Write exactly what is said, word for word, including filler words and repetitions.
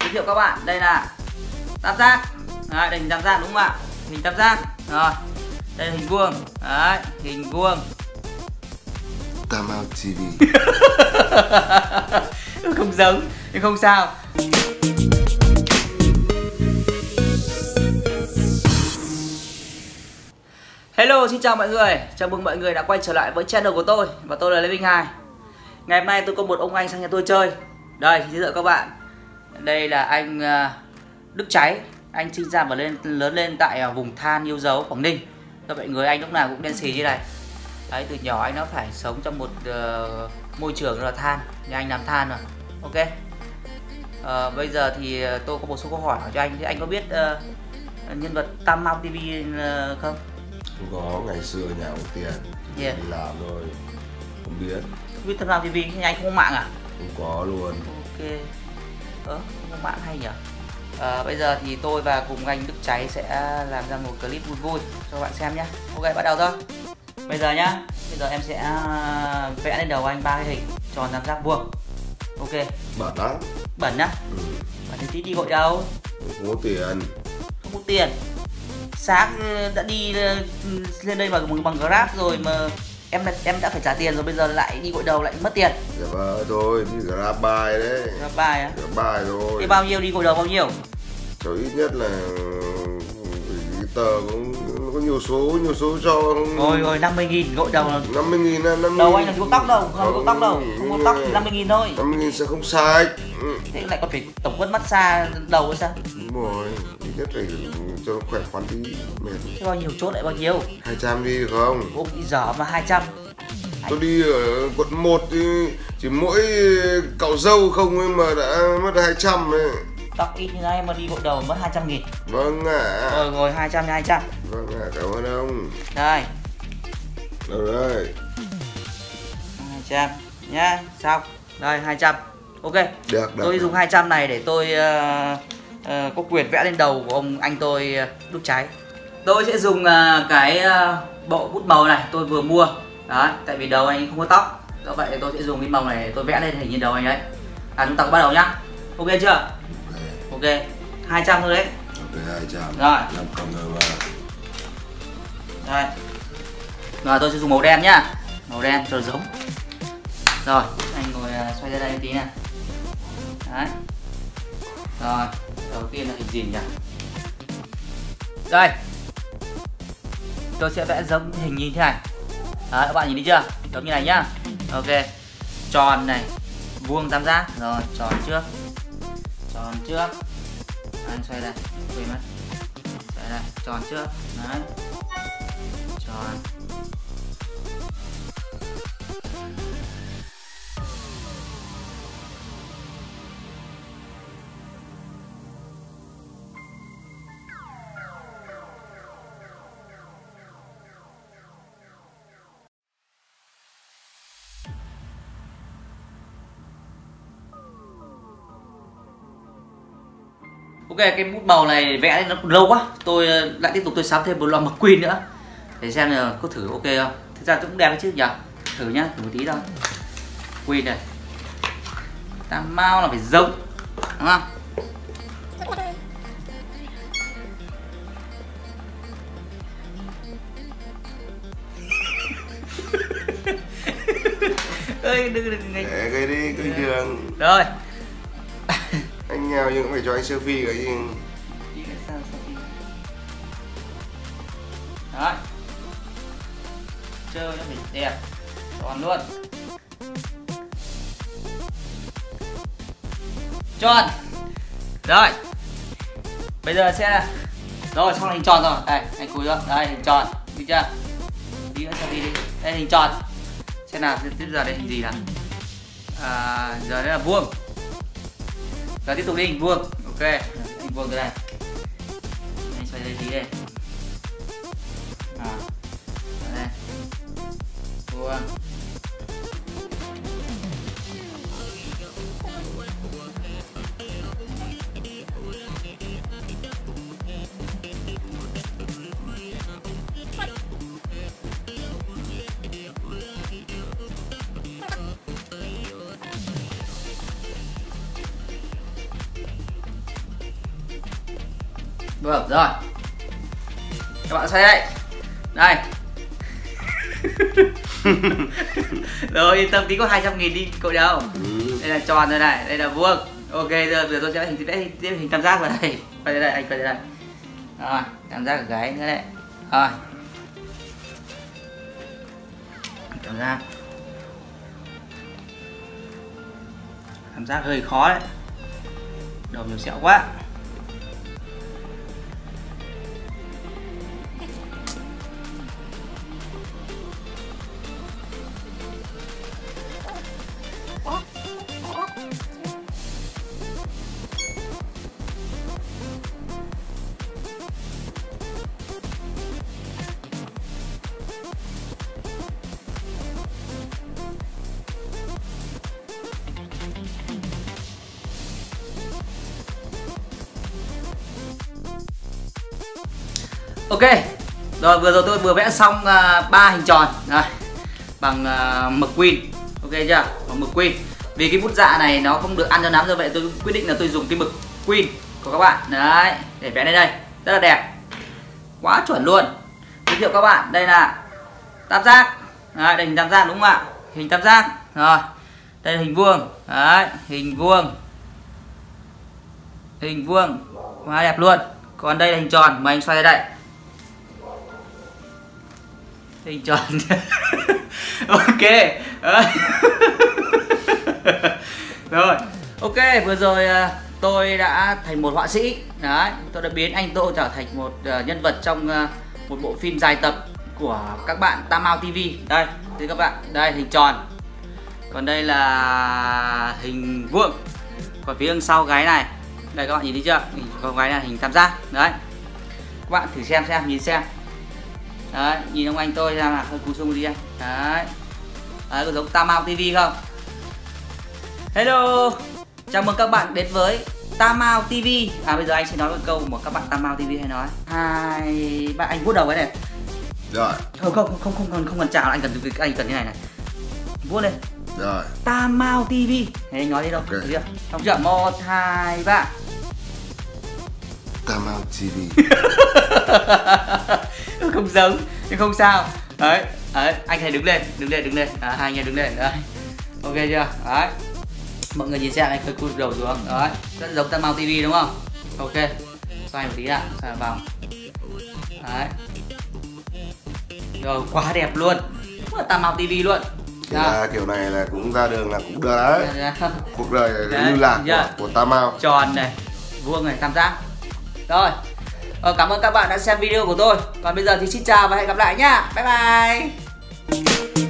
giới thiệu các bạn, đây là tam giác. Đấy, đây hình tam giác đúng không ạ? Hình tam giác. Rồi. Đây là hình vuông. Đấy, hình vuông. Tam Ao ti vi. Không giống, nhưng không sao. Hello, xin chào mọi người. Chào mừng mọi người đã quay trở lại với channel của tôi. Và tôi là Lê Minh Hải. Ngày hôm nay tôi có một ông anh sang nhà tôi chơi. Đây, giới thiệu các bạn. Đây là anh Đức Cháy. Anh sinh ra và lên lớn lên tại vùng than Yêu Dấu, Quảng Ninh. Các bạn người anh lúc nào cũng đen xì như này. Đấy, từ nhỏ anh nó phải sống trong một uh, môi trường là than. Nhà anh làm than rồi. Ok. uh, Bây giờ thì tôi có một số câu hỏi hỏi cho anh. Thì anh có biết uh, nhân vật Tam Ao ti vi uh, không? Không có, ngày xưa nhà ông tiền thì yeah. đi làm thôi, không biết. Không biết Tam Ao ti vi, nhưng anh không có mạng à? Không có luôn. Ok. Ơ, không có mạng hay nhỉ? À, bây giờ thì tôi và cùng anh Đức Cháy sẽ làm ra một clip vui vui cho các bạn xem nhé. Ok, bắt đầu thôi. Bây giờ nhá, bây giờ em sẽ vẽ lên đầu anh ba cái hình tròn tam giác vuông. Ok. Bẩn lắm. Bẩn á? Ừ. Bẩn thì tí đi gọi đâu? Không có tiền. Không có tiền. Sáng đã đi lên đây bằng bằng Grab rồi mà em em đã phải trả tiền rồi, bây giờ lại đi gội đầu lại mất tiền. Dạ vâng, thôi đi Grab buy đấy. Grab buy á? Grab buy thôi. Thế bao nhiêu đi gội đầu bao nhiêu? Cháu ít nhất là tờ cũng có nhiều số, nhiều số cho. Rồi rồi, năm mươi nghìn gội đầu. năm mươi nghìn là năm mươi. Đầu anh làm gì có tóc đâu, không có tóc đâu, không có tóc thì năm mươi nghìn thôi. năm mươi nghìn sẽ không sạch. Thế lại còn phải tổng quát massage đầu hay sao? Đúng rồi, ít nhất phải cho nó khỏe khoắn tí, mệt. Thế bao nhiêu chốt lại bao nhiêu? hai trăm đi được không? Ôm đi dở mà hai trăm. Tôi đi ở quận một thì chỉ mỗi cạo râu không ấy mà đã mất hai trăm đấy. Tóc ít như này mà đi gội đầu mất hai trăm nghìn. Vâng ạ. À. Rồi rồi, hai trăm hai trăm. Vâng ạ, à, cảm ơn ông. Đây. Đâu đây? hai trăm nhá, xong. Đây hai trăm. Ok. Được, được. Tôi được. dùng hai trăm này để tôi uh, uh, có quyền vẽ lên đầu của ông anh tôi uh, Đức Cháy. Tôi sẽ dùng uh, cái uh, bộ bút màu này tôi vừa mua. Đấy, tại vì đầu anh không có tóc. Do vậy tôi sẽ dùng cái màu này để tôi vẽ lên hình như đầu anh ấy. À, chúng ta bắt đầu nhá. Ok chưa? Ok, hai trăm thôi đấy. Ok, hai trăm. Rồi. năm cộng rồi vào. Đây. Rồi tôi sẽ dùng màu đen nhá. Màu đen cho giống. Rồi, anh ngồi xoay ra đây một tí này. Đấy. Rồi, đầu tiên là hình gì nhỉ? Đây. Tôi sẽ vẽ giống hình như thế này. Đấy, các bạn nhìn thấy chưa? Giống như này nhá. Ok. Tròn này, vuông tam giác. Rồi, tròn trước. Tròn trước. Anh xoay đây, quên mất. Xoay đây, tròn trước. Đấy. Tròn. Ok, cái bút màu này vẽ nó lâu quá. Tôi lại tiếp tục tôi sắm thêm một lọ McQueen nữa để xem là có thử ok không. Thực ra cũng đẹp đấy chứ nhỉ. Thử nhá, thử một tí thôi. Queen này. Tam Ao là phải giống, đúng không? Ơi, đừng đừng đừng. Để cái đi, cái đường. Rồi. Anh nghèo nhưng cũng phải cho anh selfie cái gì. Đấy. Chơi nó phải đẹp. Tròn luôn. Tròn. Rồi. Bây giờ sẽ là rồi, xong là hình tròn rồi. Đây, anh cúi rồi. Đây, hình tròn. Được chưa? Tí nữa selfie đi. Đây hình tròn. Xem nào, tiếp giờ đây hình gì nào. À, giờ đây là vuông. Giờ tiếp tục đi hình vuông. Ok, hình vuông đây này. Anh xoay đây tí đây. À, đây. Vuông. Vâng, rồi. Các bạn xoay đây. Đây. Rồi yên tâm, tí có hai trăm nghìn đi cậu đâu. Ừ. Đây là tròn rồi này, đây là vuông. Ok, giờ giờ tôi sẽ hình vẽ hình, hình tam giác vào đây. Quay đây, đây anh quay đây. Rồi, tam giác ở gáy nữa đấy. Rồi. Tam giác. Tam giác hơi khó đấy. Đầu nhiều sẹo quá. Ok, rồi vừa rồi tôi vừa vẽ xong ba uh, hình tròn rồi bằng uh, mực Queen, ok chưa? Bằng mực Queen. Vì cái bút dạ này nó không được ăn cho lắm, do vậy tôi quyết định là tôi dùng cái mực Queen của các bạn đấy để vẽ lên đây, rất là đẹp, quá chuẩn luôn. Giới thiệu các bạn, đây là tam giác, đấy, đây hình tam giác đúng không ạ? Hình tam giác, rồi đây là hình vuông, đấy, hình vuông, hình vuông, quá đẹp luôn. Còn đây là hình tròn, mời anh xoay ra đây. Hình tròn. Ok. Rồi, ok, vừa rồi tôi đã thành một họa sĩ. Đấy, tôi đã biến anh Tô trở thành một nhân vật trong một bộ phim dài tập của các bạn Tam Mao ti vi. Đây, thưa các bạn, đây hình tròn. Còn đây là hình vuông. Còn phía đằng sau gáy này, đây các bạn nhìn thấy chưa? Còn gáy là hình tam giác. Đấy. Các bạn thử xem xem, nhìn xem. Đấy, nhìn ông anh tôi ra là hơi cú sung đi anh. Đấy. Đấy, có giống Tam Mao ti vi không? Hello. Chào mừng các bạn đến với Tam Mao ti vi. À bây giờ anh sẽ nói một câu mà các bạn Tam Mao ti vi hay nói. Hai bạn anh vuốt đầu cái này. Rồi. Không không không không không không cần chào, anh cần anh cần như này này. Vuốt lên. Rồi. Tam Mao ti vi. Này anh nói đi đâu? Okay. Được chưa? Không chưa? Một hai ba. Tam Mao ti vi. Không giống nhưng không sao. Đấy, đấy, anh hãy đứng lên, đứng lên, đứng lên. À, hai anh em đứng lên. Đấy. Ok chưa? Đấy. Mọi người nhìn xem anh hơi cúi đầu xuống. Đấy, rất giống Tam Mao ti vi đúng không? Ok. Xoay một tí ạ, xoay một vòng. Đấy. Rồi, quá đẹp luôn. Quá Tam Mao ti vi luôn. Là kiểu này là cũng ra đường là cũng được đấy. Cuộc đời lưu lạc của, của Tam Mao. Tròn này, vuông này, tam giác. Rồi. Ờ, cảm ơn các bạn đã xem video của tôi. Còn bây giờ thì xin chào và hẹn gặp lại nhá. Bye bye.